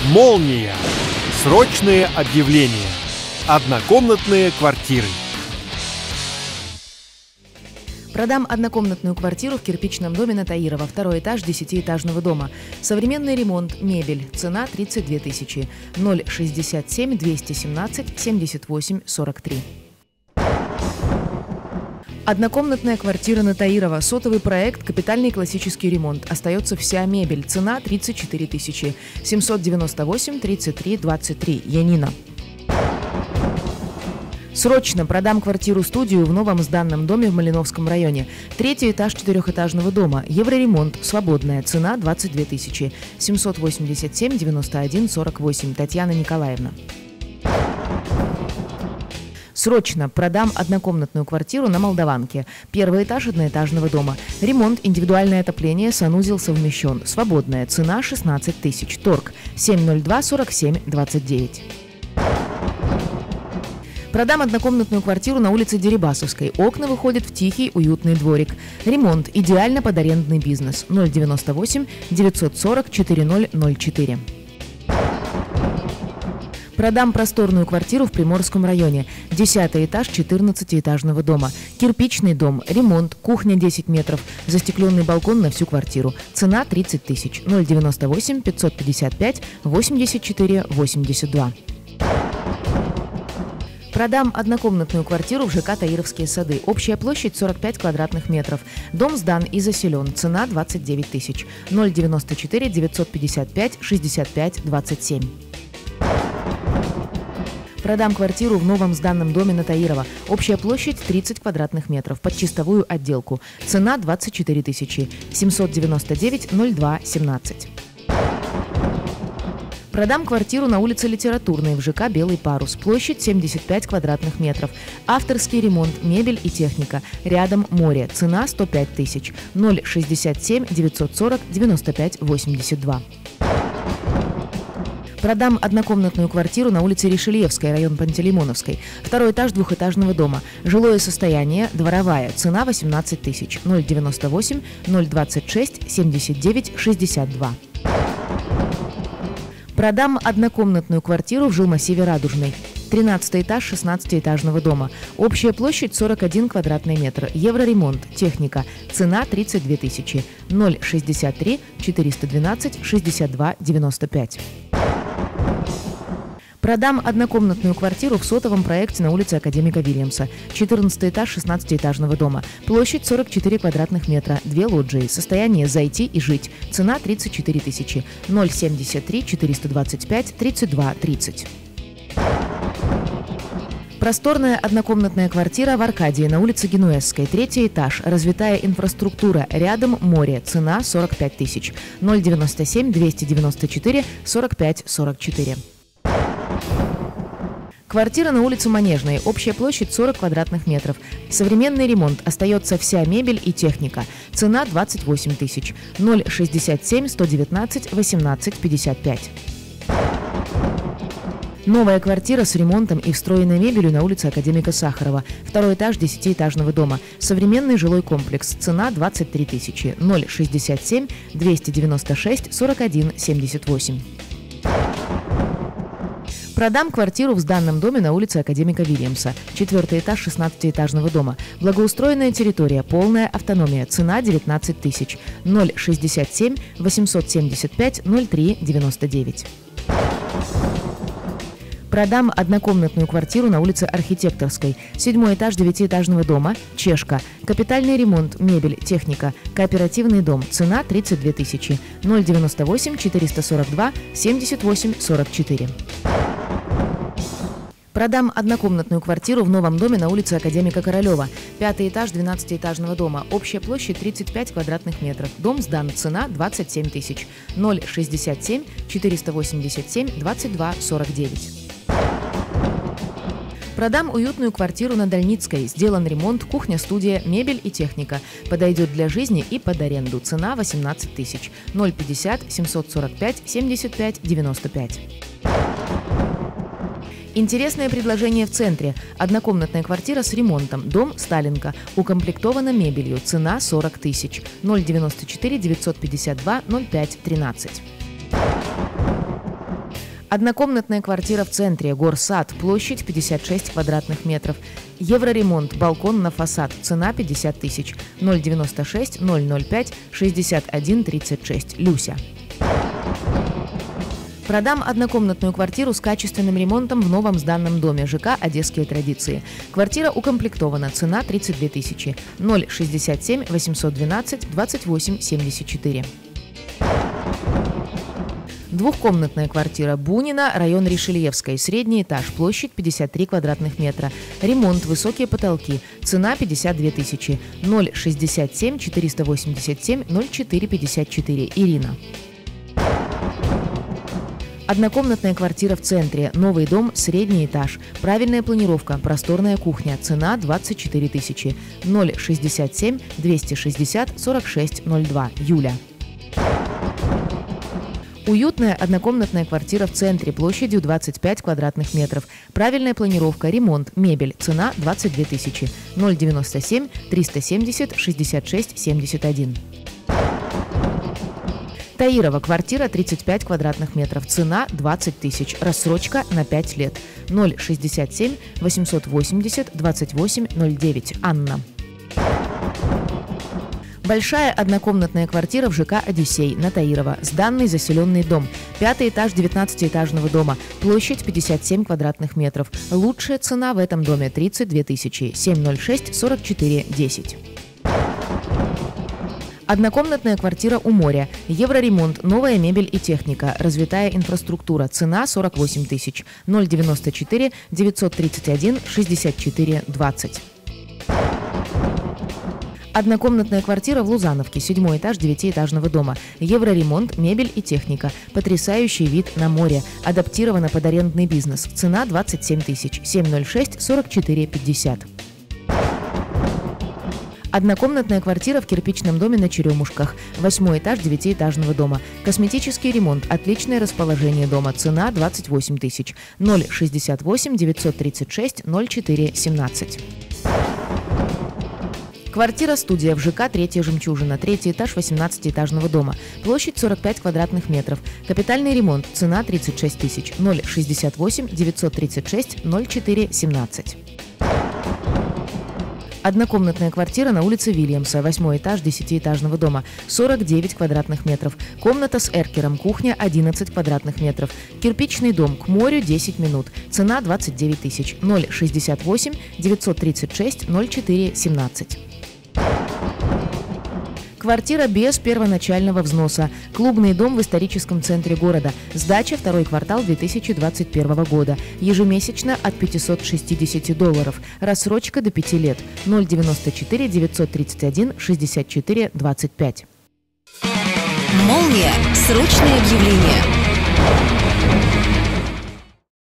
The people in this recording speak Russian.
Молния. Срочные объявления. Однокомнатные квартиры. Продам однокомнатную квартиру в кирпичном доме на Таирова, второй этаж 10-этажного дома. Современный ремонт, мебель, цена 32 тысячи. 067 217 78 43. Однокомнатная квартира на Таирова, сотовый проект, капитальный классический ремонт. Остается вся мебель, цена 34 тысячи. 798 33 23. Янина. Срочно продам квартиру-студию в новом сданном доме в Малиновском районе. Третий этаж четырехэтажного дома. Евроремонт. Свободная. Цена 22 тысячи. 787 91 48. Татьяна Николаевна. Срочно продам однокомнатную квартиру на Молдаванке. Первый этаж одноэтажного дома. Ремонт, индивидуальное отопление, санузел совмещен. Свободная. Цена 16 тысяч. Торг. 702 47 29. Продам однокомнатную квартиру на улице Дерибасовской. Окна выходят в тихий, уютный дворик. Ремонт. Идеально под арендный бизнес. 098 940 4004. Продам просторную квартиру в Приморском районе. 10-й этаж 14-этажного дома. Кирпичный дом. Ремонт. Кухня 10 метров. Застекленный балкон на всю квартиру. Цена 30 тысяч. 098 555 84 82. Продам однокомнатную квартиру в ЖК «Таировские сады». Общая площадь 45 квадратных метров. Дом сдан и заселен. Цена 29 тысяч. 094 955 65 27. Продам квартиру в новом сданном доме на Таирова. Общая площадь 30 квадратных метров. Под чистовую отделку. Цена 24 тысячи. 799 02 17. Продам квартиру на улице Литературной в ЖК «Белый парус». Площадь 75 квадратных метров. Авторский ремонт, мебель и техника. Рядом море. Цена 105 тысяч. 067 940 95 82. Продам однокомнатную квартиру на улице Ришельевской, район Пантелеймоновской. Второй этаж двухэтажного дома. Жилое состояние, дворовая. Цена 18 тысяч. 098 026 79 62. Продам однокомнатную квартиру в жилмассиве Радужный. 13 этаж 16-этажного дома. Общая площадь 41 квадратный метр. Евроремонт. Техника. Цена 32 тысячи. 063 412 62 95. Продам однокомнатную квартиру в сотовом проекте на улице Академика Вильямса. 14 этаж 16-этажного дома. Площадь 44 квадратных метра. 2 лоджии. Состояние зайти и жить. Цена 34 тысячи. 073 425 32 30. Просторная однокомнатная квартира в Аркадии на улице Генуэзской. Третий этаж. Развитая инфраструктура. Рядом море. Цена 45 тысяч. 097 294 45 44. Квартира на улице Манежной. Общая площадь 40 квадратных метров. Современный ремонт. Остается вся мебель и техника. Цена 28 тысяч. 067 119 18 55. Новая квартира с ремонтом и встроенной мебелью на улице Академика Сахарова. Второй этаж 10-этажного дома. Современный жилой комплекс. Цена 23 тысячи. 067 296 41 78. Продам квартиру в сданном доме на улице Академика Вильямса. 4-й этаж 16-этажного дома. Благоустроенная территория, полная автономия. Цена 19 тысяч. 067 875 03 99. Продам однокомнатную квартиру на улице Архитекторской. 7-й этаж 9-этажного дома. Чешка. Капитальный ремонт, мебель, техника. Кооперативный дом. Цена 32 тысячи. 098 442 78 44. Продам однокомнатную квартиру в новом доме на улице Академика Королева. 5-й этаж 12-этажного дома. Общая площадь 35 квадратных метров. Дом сдан. Цена 27 тысяч. 067 487 22 49. Продам уютную квартиру на Дальницкой. Сделан ремонт, кухня-студия, мебель и техника. Подойдет для жизни и под аренду. Цена 18 тысяч. 050 745 75 95. Интересное предложение в центре. Однокомнатная квартира с ремонтом. Дом Сталинка. Укомплектована мебелью. Цена 40 тысяч. 094 952 05 13. Однокомнатная квартира в центре, Горсад, площадь 56 квадратных метров. Евроремонт, балкон на фасад, цена 50 тысяч. 096 005 61 36. Люся. Продам однокомнатную квартиру с качественным ремонтом в новом сданном доме ЖК «Одесские традиции». Квартира укомплектована, цена 32 тысячи. 067 812 28 74. Двухкомнатная квартира Бунина, район Ришельевской, средний этаж, площадь 53 квадратных метра. Ремонт, высокие потолки, цена 52 тысячи. 067 487 04 54. Ирина. Однокомнатная квартира в центре, новый дом, средний этаж, правильная планировка, просторная кухня, цена 24 тысячи. 067 260 46 02. Юля. Уютная однокомнатная квартира в центре, площадью 25 квадратных метров. Правильная планировка, ремонт, мебель, цена 22 тысячи. 097 370 66 71. Таирова, квартира 35 квадратных метров, цена 20 тысяч, рассрочка на 5 лет. 067 880 28 09. Анна. Большая однокомнатная квартира в ЖК «Одиссей» на Таирова. Сданный заселенный дом. 5-й этаж 19-этажного дома. Площадь 57 квадратных метров. Лучшая цена в этом доме 32 тысячи. 706 44 10. Однокомнатная квартира у моря. Евроремонт, новая мебель и техника, развитая инфраструктура. Цена 48 тысяч. 094 931 64 20. Однокомнатная квартира в Лузановке, 7-й этаж 9-этажного дома. Евроремонт, мебель и техника. Потрясающий вид на море. Адаптировано под арендный бизнес. Цена 27 тысяч. 706 44 50. Однокомнатная квартира в кирпичном доме на Черемушках. 8-й этаж 9-этажного дома. Косметический ремонт. Отличное расположение дома. Цена 28 тысяч. 068 936 04 17. Квартира-студия в ЖК «Третья жемчужина», 3-й этаж 18-этажного дома. Площадь 45 квадратных метров. Капитальный ремонт. Цена 36 тысяч. 068 936 04 17. Однокомнатная квартира на улице Вильямса, 8-й этаж 10-этажного дома, 49 квадратных метров. Комната с эркером, кухня 11 квадратных метров. Кирпичный дом, к морю 10 минут. Цена 29 тысяч. 068 936 04 17. Квартира без первоначального взноса. Клубный дом в историческом центре города. Сдача 2-й квартал 2021 года. Ежемесячно от $560. Рассрочка до 5 лет. 094 931 64 25. Молния. Срочное объявление.